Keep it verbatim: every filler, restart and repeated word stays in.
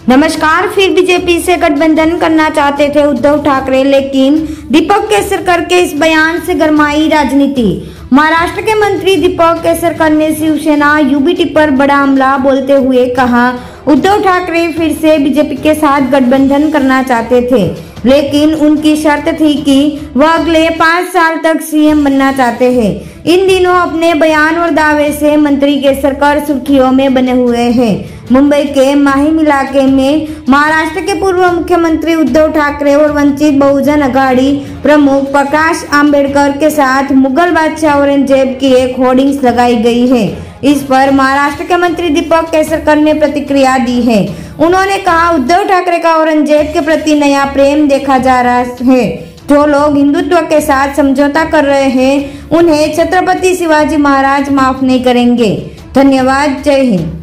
नमस्कार। फिर बीजेपी से गठबंधन करना चाहते थे उद्धव ठाकरे, लेकिन दीपक केसरकर के इस बयान से गरमाई राजनीति। महाराष्ट्र के मंत्री दीपक केसरकर ने शिवसेना यूबीटी पर बड़ा हमला बोलते हुए कहा, उद्धव ठाकरे फिर से बीजेपी के साथ गठबंधन करना चाहते थे, लेकिन उनकी शर्त थी कि वह अगले पाँच साल तक सीएम बनना चाहते हैं। इन दिनों अपने बयान और दावे से मंत्री केसरकर सुर्खियों में बने हुए हैं। मुंबई के माहिम इलाके में महाराष्ट्र के पूर्व मुख्यमंत्री उद्धव ठाकरे और वंचित बहुजन अघाड़ी प्रमुख प्रकाश आंबेडकर के साथ मुगल बादशाह औरंगजेब की एक होर्डिंग्स लगाई गई है। इस पर महाराष्ट्र के मंत्री दीपक केसरकर ने प्रतिक्रिया दी है। उन्होंने कहा, उद्धव ठाकरे का औरंगजेब के प्रति नया प्रेम देखा जा रहा है। जो लोग हिंदुत्व के साथ समझौता कर रहे हैं, उन्हें छत्रपति शिवाजी महाराज माफ नहीं करेंगे। धन्यवाद। जय हिंद।